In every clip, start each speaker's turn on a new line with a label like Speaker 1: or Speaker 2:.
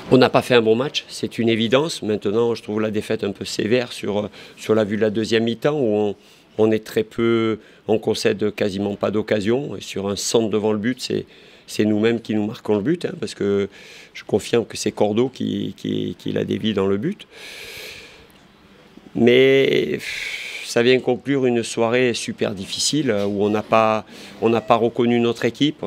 Speaker 1: On n'a pas fait un bon match, c'est une évidence. Maintenant, je trouve la défaite un peu sévère sur la vue de la deuxième mi-temps où on est très peu, on concède quasiment pas d'occasion. Et sur un centre devant le but, c'est nous-mêmes qui nous marquons le but, hein, parce que je confirme que c'est Cordeau qui la dévie dans le but. Mais ça vient conclure une soirée super difficile où on n'a pas reconnu notre équipe.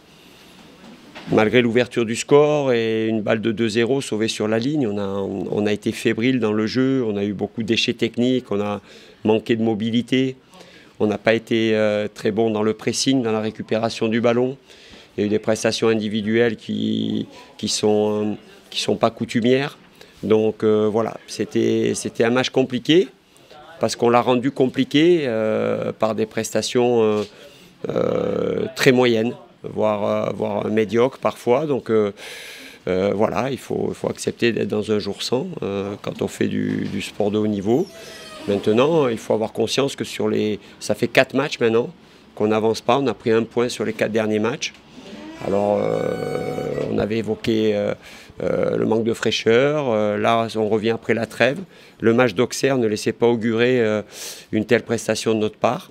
Speaker 1: Malgré l'ouverture du score et une balle de 2-0 sauvée sur la ligne, on a été fébrile dans le jeu, on a eu beaucoup de déchets techniques, on a manqué de mobilité, on n'a pas été très bon dans le pressing, dans la récupération du ballon. Il y a eu des prestations individuelles qui sont pas coutumières. Donc voilà, c'était un match compliqué parce qu'on l'a rendu compliqué par des prestations très moyennes, voire médiocres parfois. Donc voilà, il faut accepter d'être dans un jour sans quand on fait du sport de haut niveau. Maintenant, il faut avoir conscience que ça fait 4 matchs maintenant qu'on n'avance pas. On a pris 1 point sur les 4 derniers matchs. Alors, on avait évoqué le manque de fraîcheur. Là, on revient après la trêve. Le match d'Auxerre ne laissait pas augurer une telle prestation de notre part.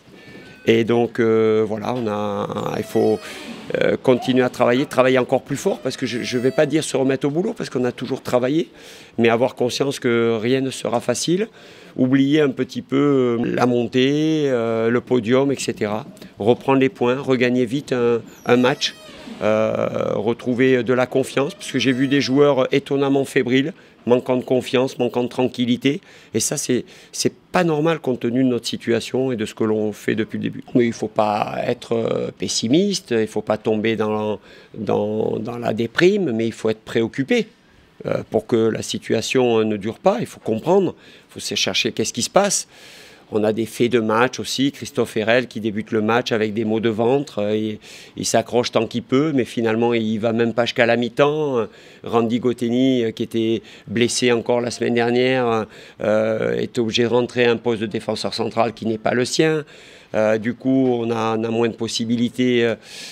Speaker 1: Et donc, voilà, il faut continuer à travailler encore plus fort, parce que je ne vais pas dire se remettre au boulot, parce qu'on a toujours travaillé, mais avoir conscience que rien ne sera facile. Oublier un petit peu la montée, le podium, etc. Reprendre les points, regagner vite un match. Retrouver de la confiance, parce que j'ai vu des joueurs étonnamment fébriles, manquant de confiance, manquant de tranquillité, et ça c'est pas normal compte tenu de notre situation et de ce que l'on fait depuis le début. Mais il ne faut pas être pessimiste, il ne faut pas tomber dans la déprime, mais il faut être préoccupé. Pour que la situation ne dure pas, il faut comprendre, il faut chercher qu'est-ce qui se passe. On a des faits de match aussi, Christophe Herrel qui débute le match avec des maux de ventre, il s'accroche tant qu'il peut, mais finalement il ne va même pas jusqu'à la mi-temps. Randy Goteni, qui était blessé encore la semaine dernière, est obligé de rentrer à un poste de défenseur central qui n'est pas le sien. Du coup, on a moins de possibilités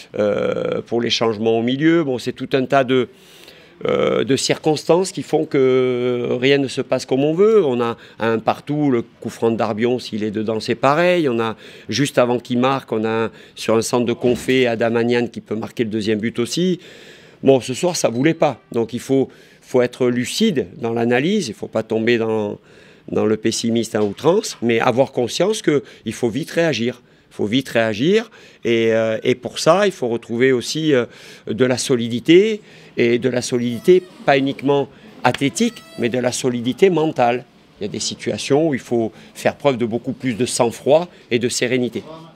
Speaker 1: pour les changements au milieu. Bon, c'est tout un tas de circonstances qui font que rien ne se passe comme on veut. On a un partout, le coup franc de Darbion, s'il est dedans, c'est pareil. On a, juste avant qu'il marque, on a sur un centre de Confé, Adamanian qui peut marquer le deuxième but aussi. Bon, ce soir, ça ne voulait pas. Donc il faut être lucide dans l'analyse, il ne faut pas tomber dans le pessimiste à outrance, mais avoir conscience qu'il faut vite réagir. Il faut vite réagir et pour ça, il faut retrouver aussi de la solidité, et de la solidité pas uniquement athlétique, mais de la solidité mentale. Il y a des situations où il faut faire preuve de beaucoup plus de sang-froid et de sérénité.